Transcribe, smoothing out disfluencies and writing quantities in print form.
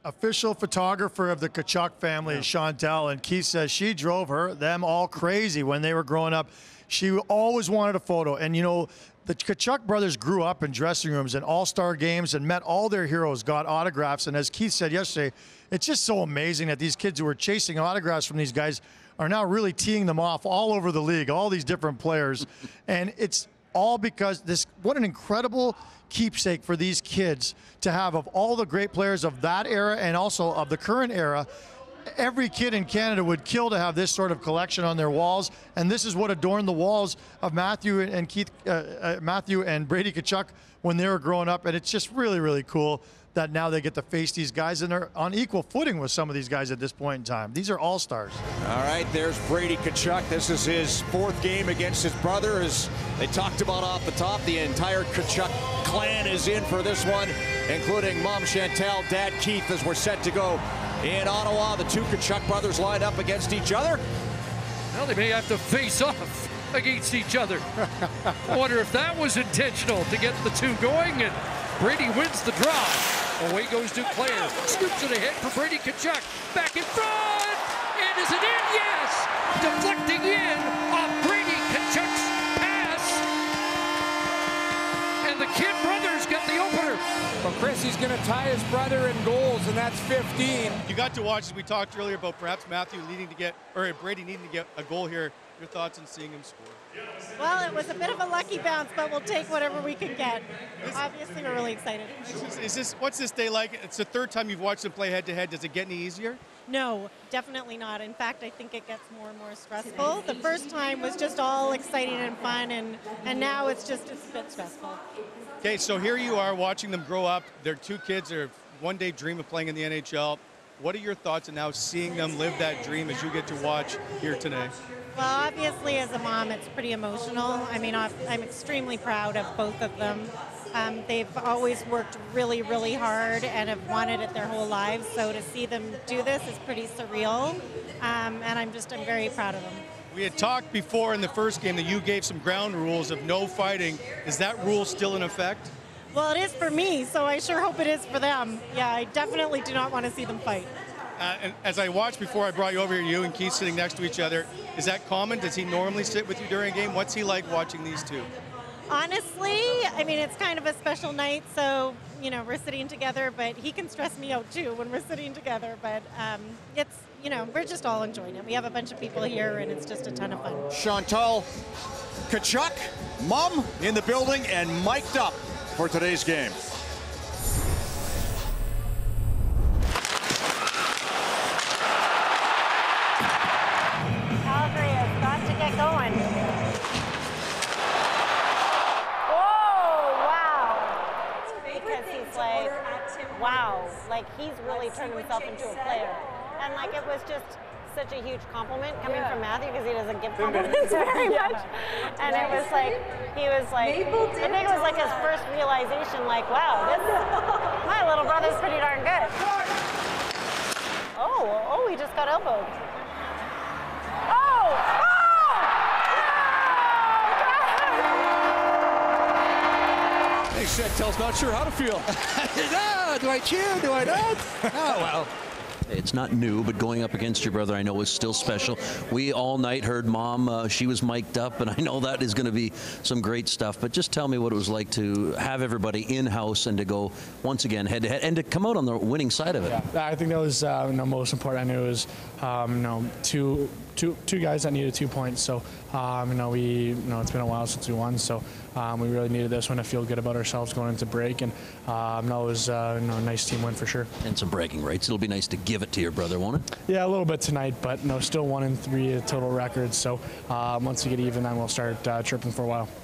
official photographer of the Tkachuk family, Chantel, and Keith says she drove them all crazy when they were growing up. She always wanted a photo. And, you know, the Tkachuk brothers grew up in dressing rooms and all-star games and met all their heroes, got autographs. And as Keith said yesterday, it's just so amazing that these kids who were chasing autographs from these guys are now really teeing them off all over the league, all these different players. And it's all because what an incredible keepsake for these kids to have of all the great players of that era and also of the current era. Every kid in Canada would kill to have this sort of collection on their walls, and this is what adorned the walls of Matthew and Brady Tkachuk when they were growing up, and it's just really, really cool that now they get to face these guys, and they're on equal footing with some of these guys at this point in time. These are all-stars. All right, there's Brady Tkachuk. This is his 4th game against his brother. As they talked about off the top, the entire Tkachuk clan is in for this one, including Mom Chantel, Dad Keith, as we're set to go in Ottawa. The 2 Tkachuk brothers lined up against each other. Well, they may have to face off against each other. I wonder if that was intentional to get the 2 going, and Brady wins the draw. Away goes Duclair. Scoops it ahead for Brady Tkachuk. Back in front. And is it in? Yes! Deflecting in off Brady Tkachuk's pass. And the Kidd brothers get the opener. Well, Chris, he's going to tie his brother in goals, and that's 15. You got to watch, as we talked earlier, about perhaps Matthew needing to get, or Brady needing to get a goal here. Your thoughts on seeing him score? Well, it was a bit of a lucky bounce, but we'll take whatever we can get. Obviously, we're really excited. What's this day like? It's the 3rd time you've watched them play head-to-head. Does it get any easier? No, definitely not. In fact, I think it gets more and more stressful. The first time was just all exciting and fun, and now it's a bit stressful. Okay, so here you are watching them grow up. They're 2 kids that one day dream of playing in the NHL. What are your thoughts on now seeing them live that dream as you get to watch here today? Well, obviously, as a mom, it's pretty emotional. I mean, I'm extremely proud of both of them. They've always worked really, really hard and have wanted it their whole lives. So to see them do this is pretty surreal, and I'm very proud of them. We had talked before in the first game that you gave some ground rules of no fighting. Is that rule still in effect? Well, it is for me, so I sure hope it is for them. Yeah, I definitely do not want to see them fight. And as I watched before I brought you over here, you and Keith sitting next to each other, is that common? Does he normally sit with you during a game? What's he like watching these 2? Honestly, I mean, it's kind of a special night, so, you know, we're sitting together, but he can stress me out too when we're sitting together. But it's, you know, we're just all enjoying it. We have a bunch of people here, and it's just a ton of fun. Chantal Tkachuk, Mom in the building and mic'd up for today's game. Calgary has got to get going. Whoa, wow. Because he's like, wow, like he's really turned himself into a player. And like it was just such a huge compliment coming from Matthew because he doesn't give compliments very much. And it was like, he was like, I think it was like his first realization, like, wow, my little brother's pretty darn good. Oh, he just got elbowed. Hey, Chantel's not sure how to feel. Do I cheer? Do I not? Oh, well. It's not new, but going up against your brother, I know, is still special. We all night heard Mom, she was mic'd up, and I know that is going to be some great stuff. But just tell me what it was like to have everybody in-house and to go, once again, head-to-head, and to come out on the winning side of it. Yeah, I think that was most important. I knew it was two guys that needed 2 points. So it's been a while since we won. So we really needed this one to feel good about ourselves going into break. And it was a nice team win for sure. And some bragging rights. It'll be nice to give it to your brother, won't it? Yeah, a little bit tonight, but still 1-3 total records. So once we get even, then we'll start tripping for a while.